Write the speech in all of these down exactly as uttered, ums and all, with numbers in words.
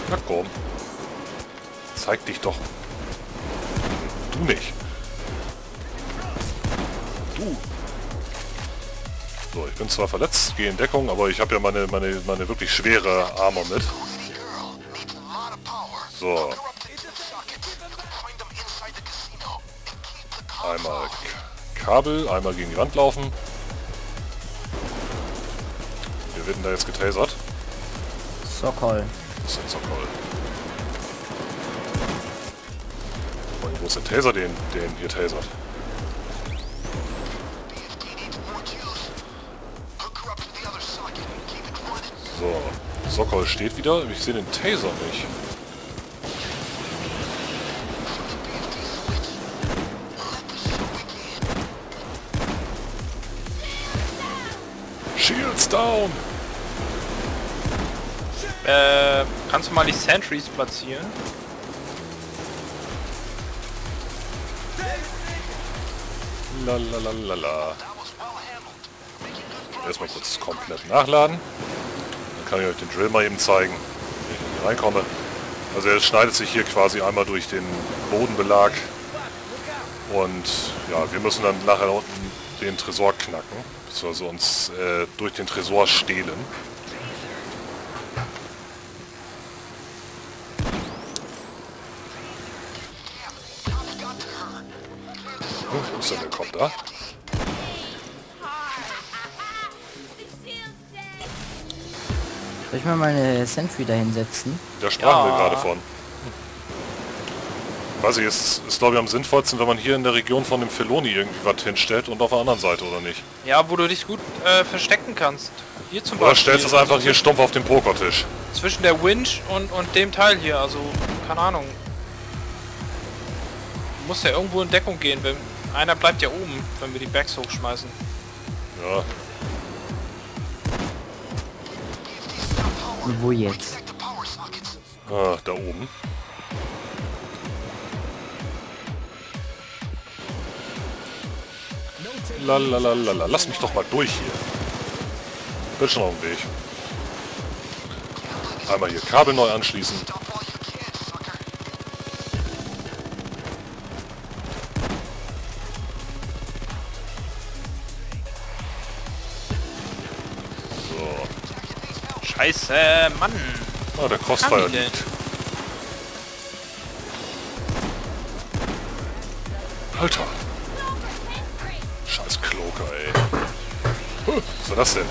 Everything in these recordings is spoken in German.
Na komm. Zeig dich doch. Du nicht. Du. So, ich bin zwar verletzt, gehe in Deckung, aber ich habe ja meine, meine, meine wirklich schwere Armor mit. So. Einmal Kabel, einmal gegen die Wand laufen. Wir werden da jetzt getasert. Sokol. Das ist ein Sokol. Wo ist der Taser, den, den hier tasert? So, Sokol steht wieder. Ich sehe den Taser nicht. Shields down! Äh, kannst du mal die Sentries platzieren? Lalalala. Erstmal kurz komplett nachladen. Dann kann ich euch den Drill mal eben zeigen, wenn ich hier reinkomme. Also er schneidet sich hier quasi einmal durch den Bodenbelag. Und ja, wir müssen dann nachher unten den Tresor knacken. Also uns äh, durch den Tresor stehlen. Hm, wo ist denn der Kopf da? Soll ich mal meine Sentry da hinsetzen? Da sprachen wir Ja. gerade von. Weiß ich, es ist glaube ich am sinnvollsten, wenn man hier in der Region von dem Feloni irgendwie was hinstellt und auf der anderen Seite, oder nicht? Ja, wo du dich gut äh, verstecken kannst. Hier zum Oder Beispiel. stellst du es einfach hier stumpf auf den Pokertisch? Zwischen der Winch und, und dem Teil hier, also, keine Ahnung. Du musst ja irgendwo in Deckung gehen, wenn einer bleibt ja oben, wenn wir die Bags hochschmeißen. Ja. Und wo jetzt? Ah, da oben. Lalalala, lass mich doch mal durch hier. Bin schon auf dem Weg. Einmal hier Kabel neu anschließen. So. Scheiße, Mann! Ah, der Kann Crossfire die denn? liegt. Alter! Scheiß Kloker, ey. Huh, was war das denn?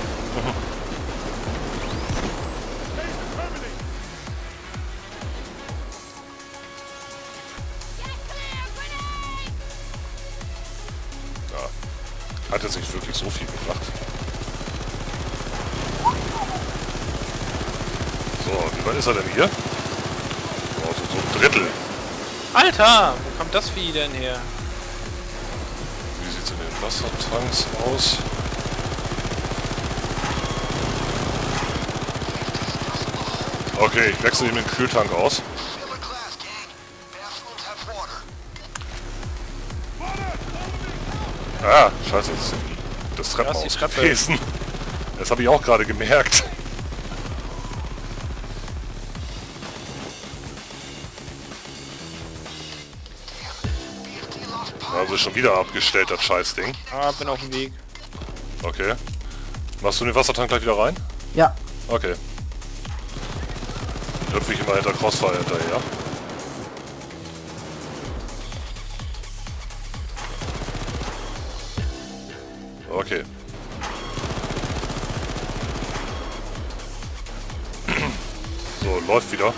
Ja. Hat jetzt nicht wirklich so viel gebracht. So, wie weit ist er denn hier? Oh, so, so ein Drittel. Alter! Wo kommt das Vieh denn her? Wie sieht's in den Wassertanks aus? Okay, ich wechsle ihm den Kühltank aus. Ah, scheiße, das ist das Treppenhaus Ja, ist die Treppe. gewesen. Das habe ich auch gerade gemerkt. Also schon wieder abgestellt, das Scheißding. Ah, bin auf dem Weg. Okay. Machst du den Wassertank gleich wieder rein? Ja. Okay. Hüpfe ich immer hinter Crossfire hinterher. Okay. So, läuft wieder.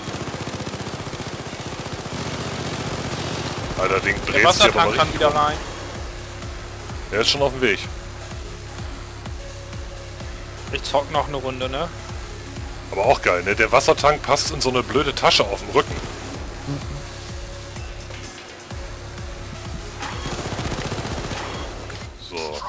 Alter, Ding Der dreht sich aber Wassertank mal kann richtig. wieder rein. Er ist schon auf dem Weg. Ich zock noch eine Runde, ne? Aber auch geil, ne? Der Wassertank passt in so eine blöde Tasche auf dem Rücken. So.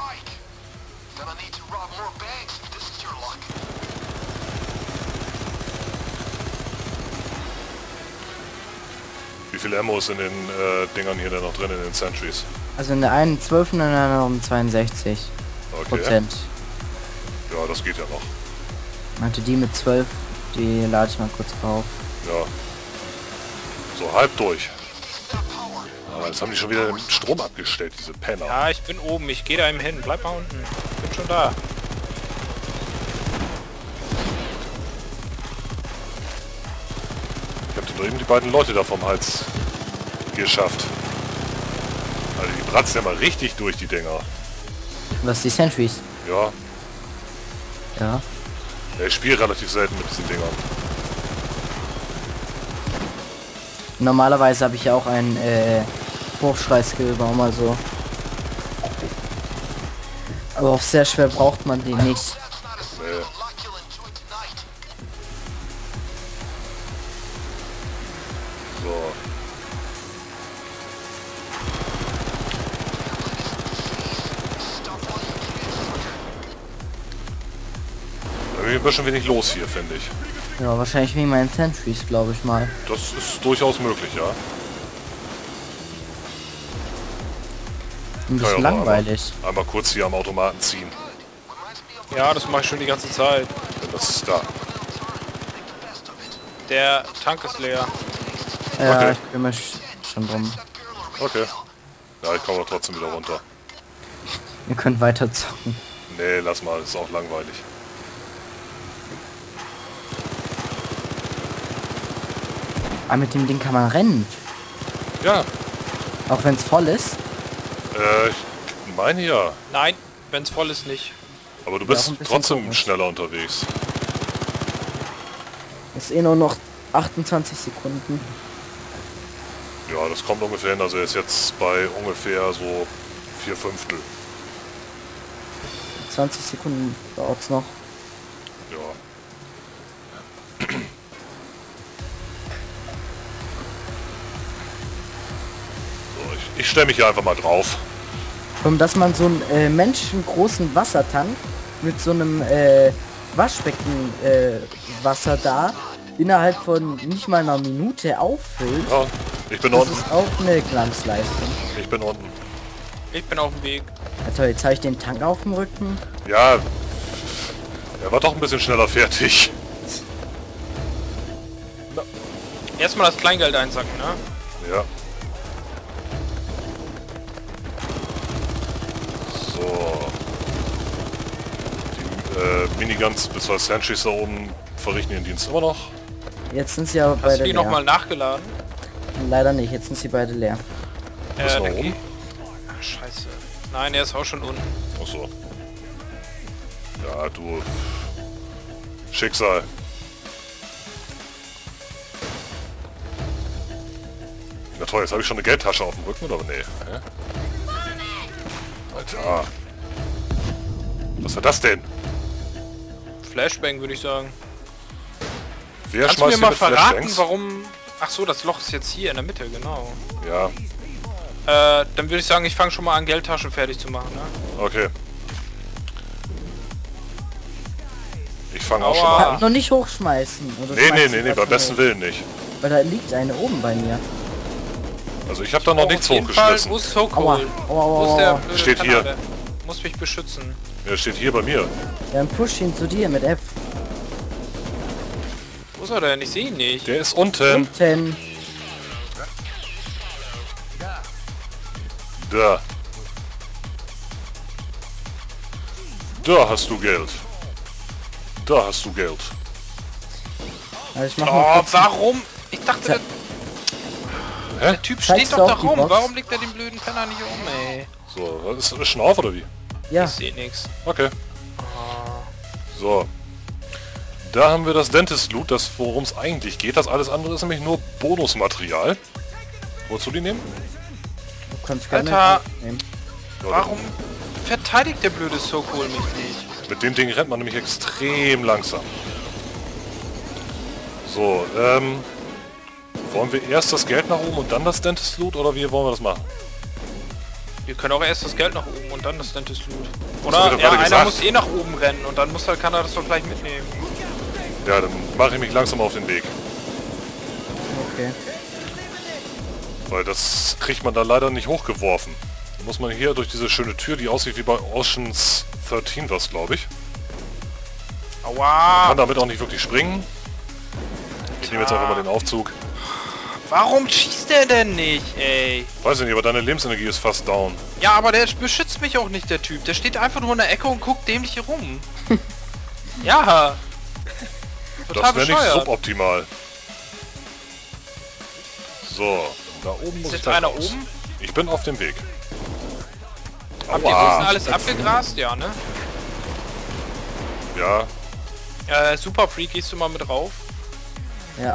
Wie viel Ammo ist in den äh, Dingern hier denn noch drin, in den Sentries? Also in der einen zwölf und in der anderen zweiundsechzig Okay. Prozent. Ja, das geht ja noch. Meinte die mit zwölf, die lade ich mal kurz auf. Ja. So, halb durch. Aber jetzt haben die schon wieder den Strom abgestellt, diese Penner. Ja, ich bin oben. Ich gehe da eben hin. Bleib mal unten. Ich bin schon da. Ich hab dir eben die beiden Leute da vom Hals geschafft. Also die bratzen ja mal richtig durch, die Dinger. Was, die Sentries? Ja, Ja. ja ich spiele relativ selten mit diesen Dingern. Normalerweise habe ich ja auch einen äh, Hochschrei-Skill, war mal so. Aber auf sehr schwer braucht man den nicht. Nee. So. Irgendwie ein bisschen wenig los hier, finde ich. Ja, wahrscheinlich wegen meinen Sentries, glaube ich mal. Das ist durchaus möglich, ja. Ein bisschen Ja, ja, langweilig. Einmal, einmal kurz hier am Automaten ziehen. Ja, das mache ich schon die ganze Zeit. Denn das ist da. Der Tank ist leer. Ja, Okay. ich kümmere mich schon drum. Okay. Ja, ich komme aber trotzdem wieder runter. Ihr könnt weiter zocken. Nee, lass mal, das ist auch langweilig. Aber mit dem Ding kann man rennen. Ja, Auch wenn es voll ist. äh, ich meine ja. Nein, wenn es voll ist, nicht. Aber du Ja, bist auch ein bisschen trotzdem komisch. schneller unterwegs. Ist eh nur noch achtundzwanzig Sekunden. Ja, das kommt ungefähr hin. Also er ist jetzt bei ungefähr so vier Fünftel. zwanzig Sekunden dauert's noch. Ja. So, ich, ich stelle mich hier einfach mal drauf. Um dass man so einen äh, menschengroßen Wassertank mit so einem äh, Waschbecken äh, Wasser da innerhalb von nicht mal einer Minute auffüllt, Ja, ich bin das unten. ist auch eine Glanzleistung. Ich bin unten. Ich bin auf dem Weg. Ja, toll, jetzt habe ich den Tank auf dem Rücken. Ja, er war doch ein bisschen schneller fertig. Erstmal das Kleingeld einsacken, ne? Ja. So. Die äh, Miniguns bzw. Sentries da oben verrichten ihren Dienst immer noch. Jetzt sind sie aber Hast beide du die leer. nochmal nachgeladen? Leider nicht, jetzt sind sie beide leer. Äh, Ist noch dann oben? geh- Ach, scheiße. Nein, er ist auch schon unten. Achso. Ja, du. Schicksal. Na toll, jetzt habe ich schon eine Geldtasche auf dem Rücken, oder? Nee. Hä? Alter. Was war das denn? Flashbang, würde ich sagen. Wer Kannst du mir schmeißt hier mal mit verraten, Flashbangs? warum... Ach so, das Loch ist jetzt hier in der Mitte, genau. Ja, Äh, dann würde ich sagen, ich fange schon mal an, Geldtaschen fertig zu machen, ne? okay. Ich fange auch schon mal Aua. an. Noch nicht hochschmeißen. Oder Nee, nee, schmeißt nee, sie nee, was beim besten hoch? Willen nicht. Weil da liegt eine oben bei mir. Also ich habe da noch Oh, nichts auf jeden Fall, hochgeschmissen. wo ist So Aua, Cool? aua, aua, Wo ist der aua. blöde Steht hier. Kanal? Muss mich beschützen. Er steht hier bei mir. Dann push ihn zu dir mit F. Wo ist er denn? Ich sehe ihn nicht. Der ist unten. Unten. Da. Da hast du Geld. Da hast du Geld. Also ich mach mal Oh, kurz. warum? Ich dachte, der, Ze- Hä? der Typ Zeigst steht du doch da auch die rum. Box? Warum legt er den blöden Penner nicht um, ey? So, ist das schon auf oder wie? Ja, Ich sehe nichts. Okay. So. Da haben wir das Dentist Loot, das worum es eigentlich geht. Das alles andere ist nämlich nur Bonusmaterial. Wolltest du die nehmen? du kannst gerne Alter. nehmen. Ja, Warum verteidigt der blöde So Cool mich nicht? Mit dem Ding rennt man nämlich extrem langsam. So, ähm... wollen wir erst das Geld nach oben und dann das Dentist Loot oder wie wollen wir das machen? Wir können auch erst das Geld nach oben und dann das Dentist Loot. Hast du Oder doch ja, gerade einer gesagt. muss eh nach oben rennen und dann muss er, kann er das doch gleich mitnehmen. Ja, dann mache ich mich langsam auf den Weg. Okay. Weil das kriegt man da leider nicht hochgeworfen. Da muss man hier durch diese schöne Tür, die aussieht wie bei Oceans dreizehn was, glaube ich. Aua! Kann damit auch nicht wirklich springen. Ich ich nehme jetzt einfach mal den Aufzug. Warum schießt der denn nicht, ey? Weiß ich nicht, aber deine Lebensenergie ist fast down. Ja, aber der beschützt mich auch nicht, der Typ. Der steht einfach nur in der Ecke und guckt dämlich hier rum. Ja. Total Das wäre nicht bescheuert. suboptimal. So, da oben muss Ist ich jetzt gleich einer raus. oben? Ich bin auf dem Weg. Habt ihr Aua. unten alles abgegrast? Ja, ne? Ja, Äh, Super Freak, gehst du mal mit rauf? Ja.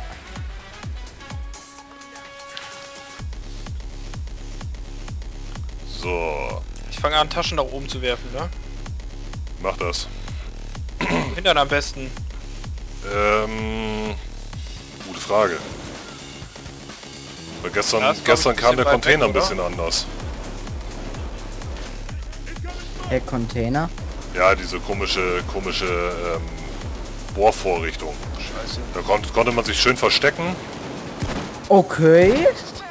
so, Ich fange an, Taschen nach oben zu werfen, ne? mach das. Hintern am besten. Ähm, gute Frage. Weil gestern, Ja, ist, glaub ich, gestern ein kam bisschen der weit Container weg, ein bisschen anders. Der Container. Ja, diese komische, komische ähm, Bohrvorrichtung. Scheiße. Da konnte, konnte man sich schön verstecken. Okay.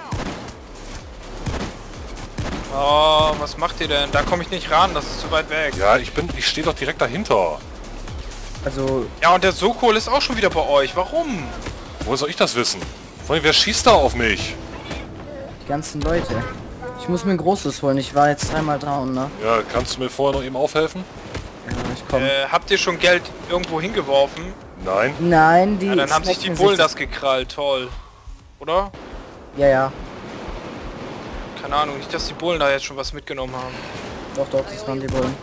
Oh, was macht ihr denn? Da komme ich nicht ran, das ist zu weit weg. Ja, ich bin, ich stehe doch direkt dahinter. Also, Ja, und der Sokol ist auch schon wieder bei euch. Warum? Woher soll ich das wissen? Vor allem, wer schießt da auf mich? die ganzen Leute. Ich muss mir ein großes holen. Ich war jetzt dreimal down, ne? Ja, kannst du mir vorher noch eben aufhelfen? Ja, ich komm. Äh, habt ihr schon Geld irgendwo hingeworfen? Nein. Nein, die... Ja, dann haben sich die snacken Bullen das gekrallt. Toll. Oder? Ja, ja. Keine Ahnung, nicht, dass die Bullen da jetzt schon was mitgenommen haben. Doch, doch, das waren die Bullen.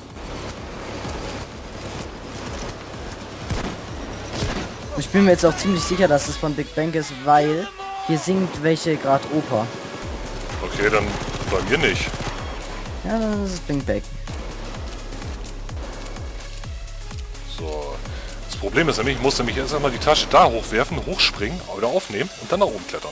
Und ich bin mir jetzt auch ziemlich sicher, dass es von Big Bang ist, weil hier singt welche gerade Oper. Okay, dann bei mir nicht. Ja, das ist Big Bang. So. Das Problem ist nämlich, ich muss nämlich erst einmal die Tasche da hochwerfen, hochspringen, wieder aufnehmen und dann nach oben klettern.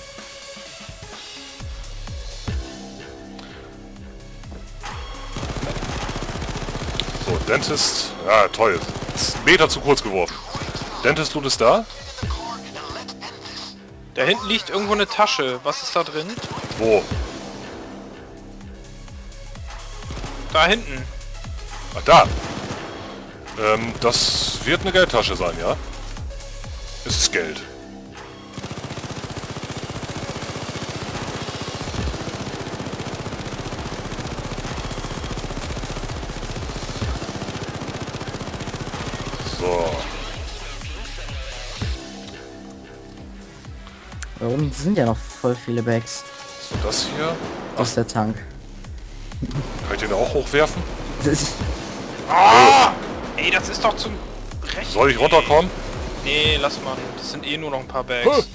So, Dentist. Ja, toll. Ist ein Meter zu kurz geworfen. Dentist, du bist da? Da hinten liegt irgendwo eine Tasche. Was ist da drin? Wo? Da hinten. Ah, da. Ähm, das wird eine Geldtasche sein, ja? Es ist Geld. So. Da unten sind ja noch voll viele Bags So, das hier. aus der Tank. Kann ich den auch hochwerfen? Das ist, Ah! Ey, das ist doch zum Recht. Soll ich runterkommen? Nee, lass mal. Das sind eh nur noch ein paar Huh. Bags.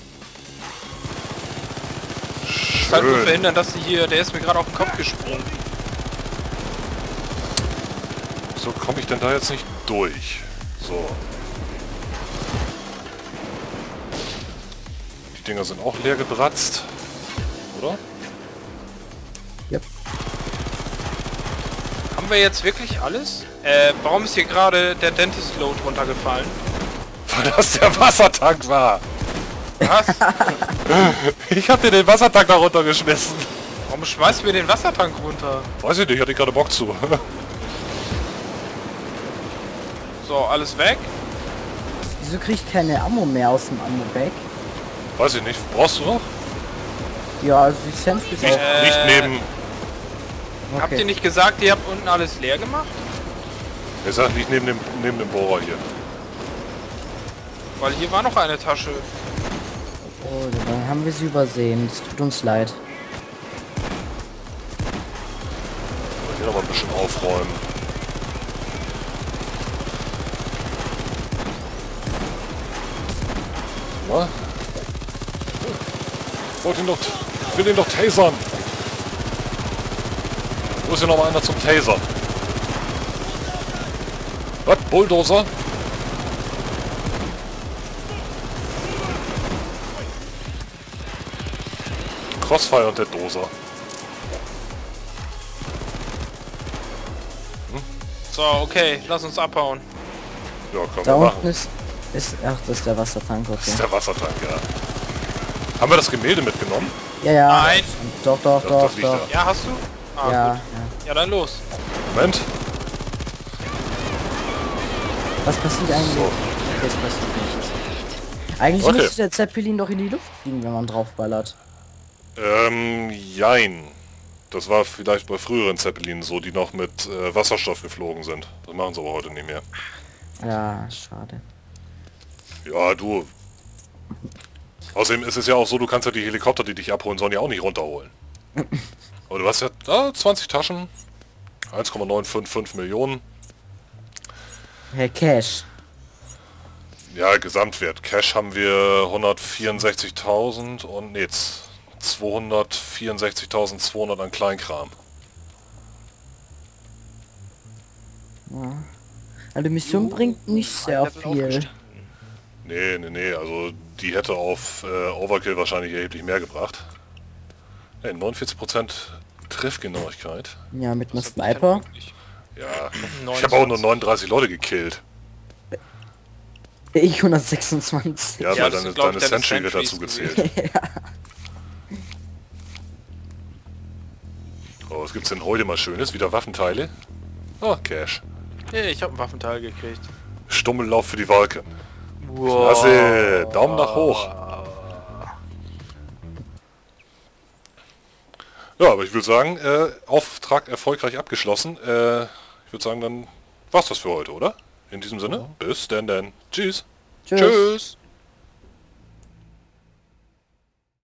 Ich kann nur Schön. verhindern, dass sie hier... Der ist mir gerade auf den Kopf gesprungen. So komme ich denn da jetzt nicht durch. So. Die Dinger sind auch leer gebratzt. Oder? yep. Haben wir jetzt wirklich alles? Äh, warum ist hier gerade der Dentist Load runtergefallen? Weil das der Wassertank war. Was? Ich hab dir den Wassertank da runtergeschmissen. Warum schmeißt mir den Wassertank runter? Weiß ich nicht, hatte ich gerade Bock zu. So, alles weg? Wieso krieg ich keine Ammo mehr aus dem Ammo-Bag? Weiß ich nicht. Brauchst du noch? Ja, also die Senf ist Nicht, auch... Äh, nicht neben... Habt ihr Okay. nicht gesagt, ihr habt unten alles leer gemacht? Er sagt nicht neben dem, neben dem Bohrer hier. Weil hier war noch eine Tasche. Oh, dann haben wir sie übersehen. Es tut uns leid. Hier noch mal ein bisschen aufräumen. Na? Ich wollte ihn doch... Ich will ihn doch tasern. Wo ist hier noch mal einer zum Tasern? Was? Bulldozer? Crossfire und der Doser. So, okay, lass uns abhauen. Ja, können Da wir unten machen. ist... ist ach, das ist der Wassertank, Das okay. ist der Wassertank, ja. Haben wir das Gemälde mitgenommen? Ja, ja. Nein. Doch, doch, Das- doch, das liegt doch. da. Ja, hast du? Ah, Ja, gut. ja. Ja, dann los. Moment. Was passiert eigentlich? So. Okay, es passiert nichts. Eigentlich Okay. müsste der Zeppelin doch in die Luft fliegen, wenn man draufballert. Ähm, jein. Das war vielleicht bei früheren Zeppelinen so, die noch mit äh, Wasserstoff geflogen sind. Das machen sie aber heute nicht mehr. Ja, schade. Ja, du. Außerdem ist es ja auch so, du kannst ja die Helikopter, die dich abholen, sollen ja auch nicht runterholen. Aber du hast ja ah, zwanzig Taschen, eins Komma neun fünf fünf Millionen. Herr Cash. Ja, Gesamtwert. Cash haben wir hundertvierundsechzigtausend und nee, zweihundertvierundsechzigtausendzweihundert an Kleinkram. Also die Mission bringt nicht sehr Level viel. aufgestiegen. Nee, nee, nee, also die hätte auf äh, Overkill wahrscheinlich erheblich mehr gebracht. Hey, neunundvierzig Prozent Treffgenauigkeit. Ja, mit einer Das hab ich halt Sniper. wirklich. Ja, ich habe auch nur neununddreißig Leute gekillt. Ich hundertsechsundzwanzig. Ja, Ja, weil das deine, sind, glaub deine ich, deine Sentry wird Sentries dazu gewesen. gezählt. Oh, was gibt's denn heute mal Schönes? Wieder Waffenteile? Oh, Cash. Hey, ich habe ein Waffenteil gekriegt. Stummellauf für die Wolken. Wow. Klasse, Daumen nach hoch. Ja, aber ich würde sagen, äh, Auftrag erfolgreich abgeschlossen. Äh, ich würde sagen, dann war's das für heute, oder? In diesem Sinne, bis denn denn. Tschüss. Tschüss. Tschüss.